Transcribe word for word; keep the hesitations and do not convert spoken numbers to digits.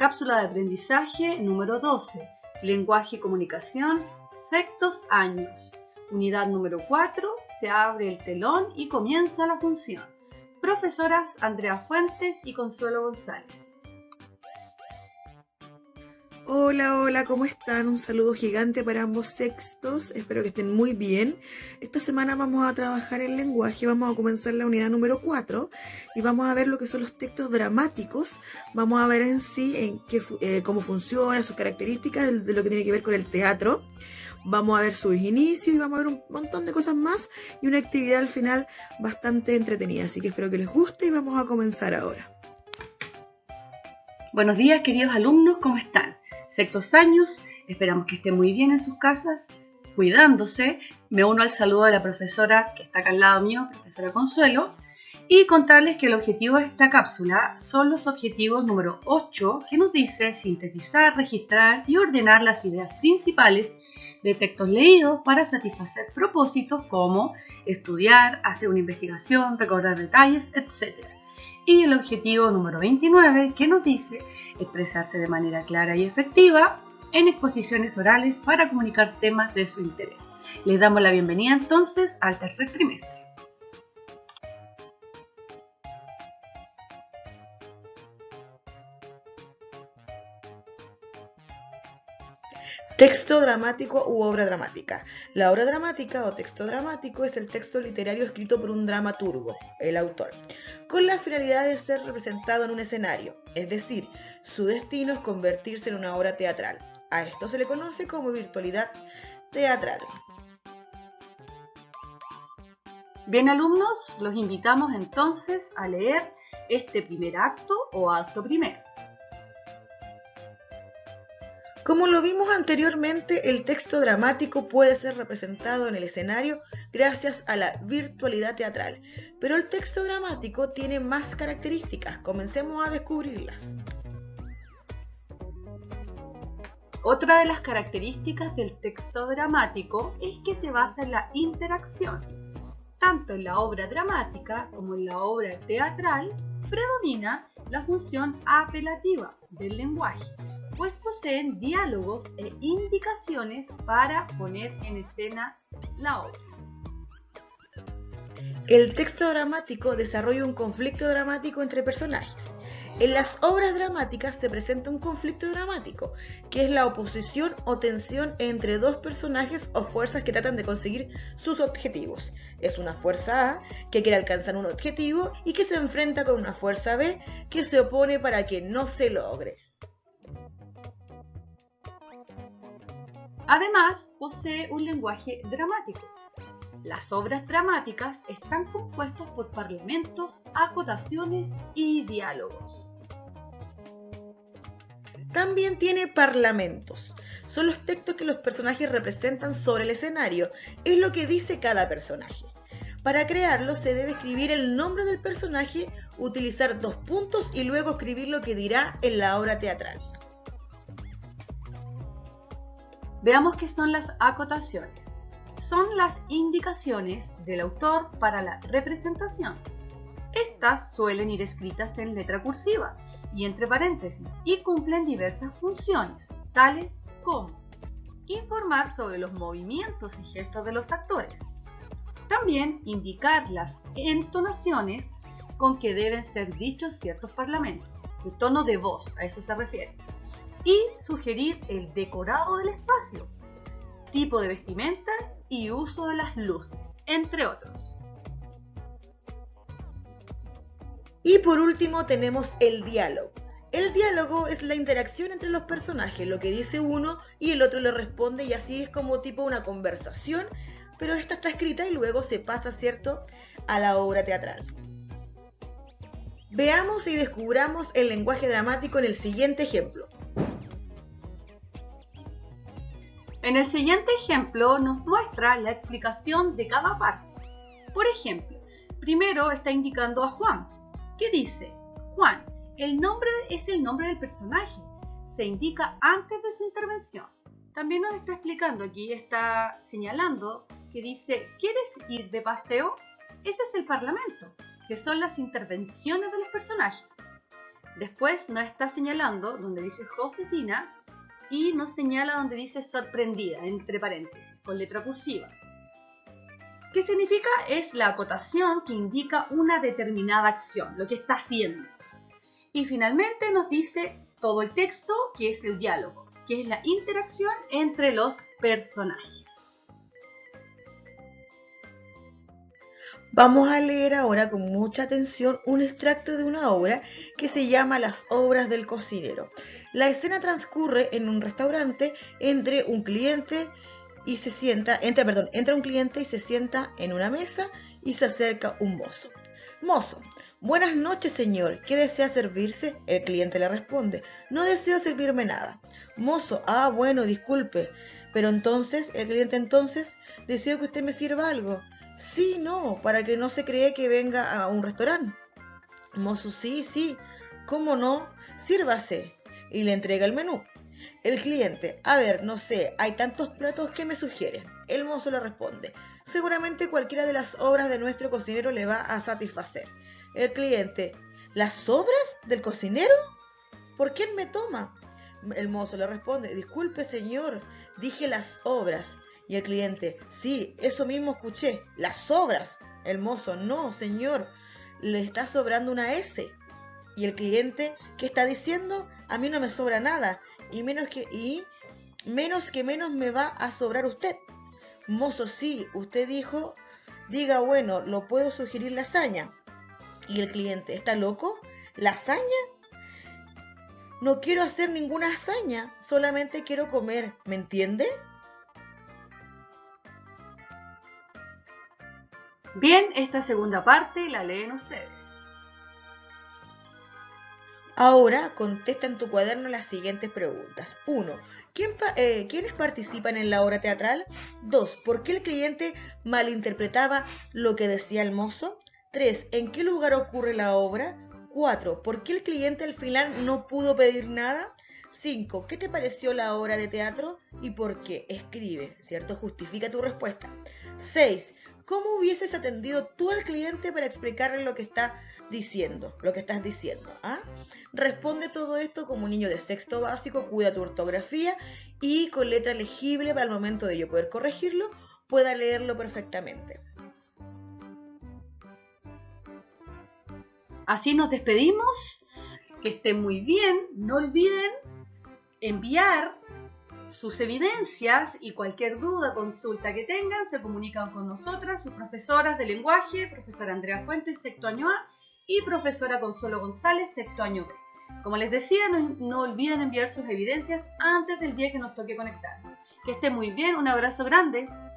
Cápsula de aprendizaje número doce. Lenguaje y comunicación, sextos años. Unidad número cuatro. Se abre el telón y comienza la función. Profesoras Andrea Fuentes y Consuelo González. Hola, hola, ¿cómo están? Un saludo gigante para ambos sextos, espero que estén muy bien. Esta semana vamos a trabajar el lenguaje, vamos a comenzar la unidad número cuatro y vamos a ver lo que son los textos dramáticos. Vamos a ver en sí en qué, eh, cómo funciona, sus características, de, de lo que tiene que ver con el teatro. Vamos a ver sus inicios y vamos a ver un montón de cosas más y una actividad al final bastante entretenida, así que espero que les guste y vamos a comenzar ahora. Buenos días, queridos alumnos, ¿cómo están? Sextos años, esperamos que estén muy bien en sus casas, cuidándose. Me uno al saludo de la profesora que está acá al lado mío, profesora Consuelo, y contarles que el objetivo de esta cápsula son los objetivos número ocho, que nos dice sintetizar, registrar y ordenar las ideas principales de textos leídos para satisfacer propósitos como estudiar, hacer una investigación, recordar detalles, etcétera. Y el objetivo número veintinueve, que nos dice expresarse de manera clara y efectiva en exposiciones orales para comunicar temas de su interés. Les damos la bienvenida entonces al tercer trimestre. Texto dramático u obra dramática. La obra dramática o texto dramático es el texto literario escrito por un dramaturgo, el autor, con la finalidad de ser representado en un escenario, es decir, su destino es convertirse en una obra teatral. A esto se le conoce como virtualidad teatral. Bien, alumnos, los invitamos entonces a leer este primer acto o acto primero. Como lo vimos anteriormente, el texto dramático puede ser representado en el escenario gracias a la virtualidad teatral, pero el texto dramático tiene más características. Comencemos a descubrirlas. Otra de las características del texto dramático es que se basa en la interacción. Tanto en la obra dramática como en la obra teatral predomina la función apelativa del lenguaje, pues poseen diálogos e indicaciones para poner en escena la obra. El texto dramático desarrolla un conflicto dramático entre personajes. En las obras dramáticas se presenta un conflicto dramático, que es la oposición o tensión entre dos personajes o fuerzas que tratan de conseguir sus objetivos. Es una fuerza A que quiere alcanzar un objetivo y que se enfrenta con una fuerza B que se opone para que no se logre. Además, posee un lenguaje dramático. Las obras dramáticas están compuestas por parlamentos, acotaciones y diálogos. También tiene parlamentos. Son los textos que los personajes representan sobre el escenario. Es lo que dice cada personaje. Para crearlo se debe escribir el nombre del personaje, utilizar dos puntos y luego escribir lo que dirá en la obra teatral. Veamos qué son las acotaciones. Son las indicaciones del autor para la representación. Estas suelen ir escritas en letra cursiva y entre paréntesis y cumplen diversas funciones, tales como informar sobre los movimientos y gestos de los actores. También indicar las entonaciones con que deben ser dichos ciertos parlamentos, el tono de voz, a eso se refiere. Y sugerir el decorado del espacio, tipo de vestimenta y uso de las luces, entre otros. Y por último tenemos el diálogo. El diálogo es la interacción entre los personajes, lo que dice uno y el otro le responde, y así es como tipo una conversación, pero esta está escrita y luego se pasa, ¿cierto?, a la obra teatral. Veamos y descubramos el lenguaje dramático en el siguiente ejemplo. En el siguiente ejemplo nos muestra la explicación de cada parte. Por ejemplo, primero está indicando a Juan, que dice: Juan, el nombre es el nombre del personaje, se indica antes de su intervención. También nos está explicando, aquí está señalando que dice: ¿quieres ir de paseo? Ese es el parlamento, que son las intervenciones de los personajes. Después nos está señalando donde dice Josefina y nos señala donde dice sorprendida, entre paréntesis, con letra cursiva. ¿Qué significa? Es la acotación que indica una determinada acción, lo que está haciendo. Y finalmente nos dice todo el texto, que es el diálogo, que es la interacción entre los personajes. Vamos a leer ahora con mucha atención un extracto de una obra que se llama Las obras del cocinero. La escena transcurre en un restaurante entre un cliente y se sienta, entra, perdón, entra un cliente y se sienta en una mesa y se acerca un mozo. Mozo: buenas noches, señor. ¿Qué desea servirse? El cliente le responde: no deseo servirme nada. Mozo: ah, bueno, disculpe. Pero entonces, el cliente entonces, deseo que usted me sirva algo. Sí, no, para que no se cree que venga a un restaurante. Mozo: sí, sí, ¿cómo no? Sírvase. Y le entrega el menú. El cliente: a ver, no sé, hay tantos platos que me sugieren. El mozo le responde: seguramente cualquiera de las obras de nuestro cocinero le va a satisfacer. El cliente: ¿las obras del cocinero? ¿Por quién me toma? El mozo le responde: disculpe, señor, dije las obras. Y el cliente: sí, eso mismo escuché, las obras. El mozo: no, señor, le está sobrando una S. Y el cliente: ¿qué está diciendo? A mí no me sobra nada, y menos que, y menos que menos me va a sobrar usted. Mozo: sí, usted dijo, diga, bueno, lo puedo sugerir lasaña. Y el cliente: ¿está loco? ¿Lasaña? No quiero hacer ninguna hazaña, solamente quiero comer, ¿me entiende? Bien, esta segunda parte la leen ustedes. Ahora contesta en tu cuaderno las siguientes preguntas. uno. ¿Quién, eh, ¿Quiénes participan en la obra teatral? dos. ¿Por qué el cliente malinterpretaba lo que decía el mozo? tres. ¿En qué lugar ocurre la obra? cuatro. ¿Por qué el cliente al final no pudo pedir nada? cinco. ¿Qué te pareció la obra de teatro y por qué? Escribe, ¿cierto? Justifica tu respuesta. seis. ¿Cómo hubieses atendido tú al cliente para explicarle lo que está diciendo, lo que estás diciendo? ¿Ah? Responde todo esto como un niño de sexto básico, cuida tu ortografía y con letra legible para el momento de yo poder corregirlo, pueda leerlo perfectamente. Así nos despedimos, que estén muy bien, no olviden enviar sus evidencias y cualquier duda, consulta que tengan, se comunican con nosotras, sus profesoras de lenguaje, profesora Andrea Fuentes, sexto año A, y profesora Consuelo González, sexto año B. Como les decía, no, no olviden enviar sus evidencias antes del día que nos toque conectar. Que estén muy bien, un abrazo grande.